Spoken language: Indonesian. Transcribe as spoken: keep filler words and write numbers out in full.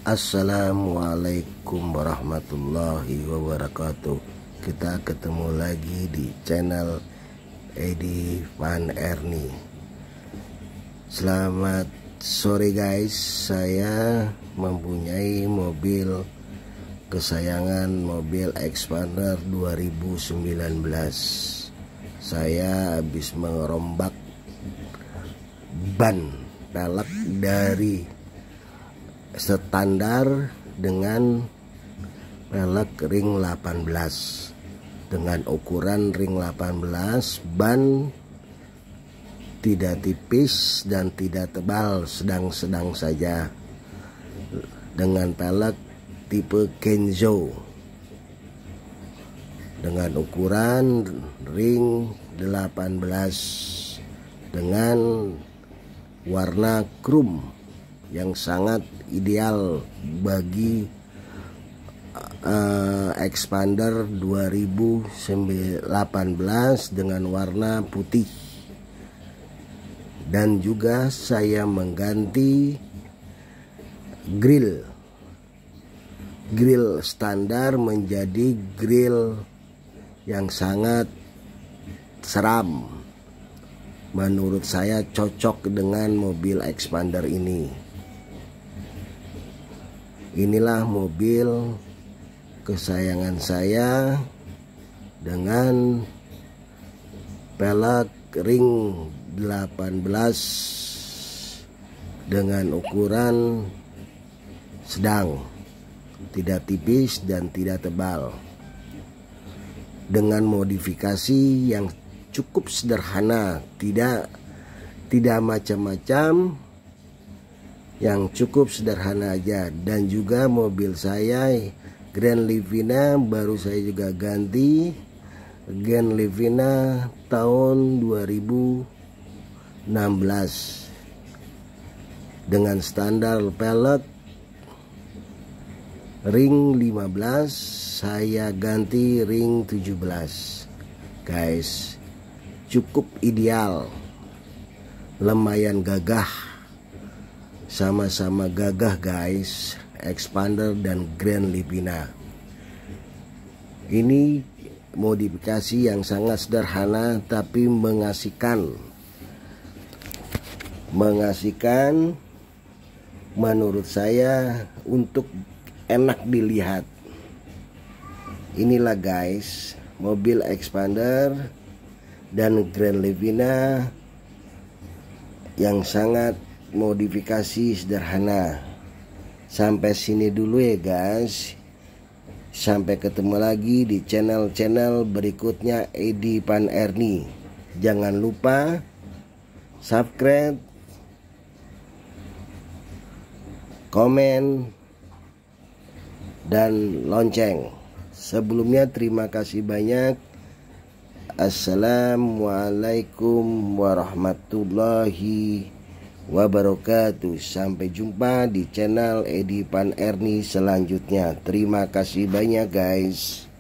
Assalamualaikum warahmatullahi wabarakatuh. Kita ketemu lagi di channel Edi Van Erni. Selamat sore guys. Saya mempunyai mobil kesayangan, mobil Expander dua ribu sembilan belas. Saya habis mengerombak ban pelek dari standar dengan pelek ring delapan belas, dengan ukuran ring delapan belas, ban tidak tipis dan tidak tebal, sedang-sedang saja, dengan pelek tipe Kenzo dengan ukuran ring delapan belas dengan warna krum yang sangat ideal bagi uh, Expander dua ribu delapan belas dengan warna putih. Dan juga saya mengganti grill grill standar menjadi grill yang sangat seram. Menurut saya cocok dengan mobil Expander ini. Inilah mobil kesayangan saya dengan pelek ring delapan belas dengan ukuran sedang, tidak tipis dan tidak tebal, dengan modifikasi yang cukup sederhana, tidak tidak macam-macam, yang cukup sederhana aja. Dan juga mobil saya Grand Livina baru saya juga ganti, Grand Livina tahun dua ribu enam belas dengan standar pelek ring lima belas, saya ganti ring tujuh belas. Guys, cukup ideal, lumayan gagah. Sama-sama gagah guys, Expander dan Grand Livina. Ini modifikasi yang sangat sederhana tapi mengasihkan. Mengasihkan menurut saya, untuk enak dilihat. Inilah guys, mobil Expander dan Grand Livina yang sangat modifikasi sederhana. Sampai sini dulu ya guys. Sampai ketemu lagi di channel-channel berikutnya Edi Van Erni. Jangan lupa subscribe, komen, dan lonceng. Sebelumnya terima kasih banyak. Assalamualaikum warahmatullahi wabarakatuh. Sampai jumpa di channel Edi Van Erni selanjutnya. Terima kasih banyak guys.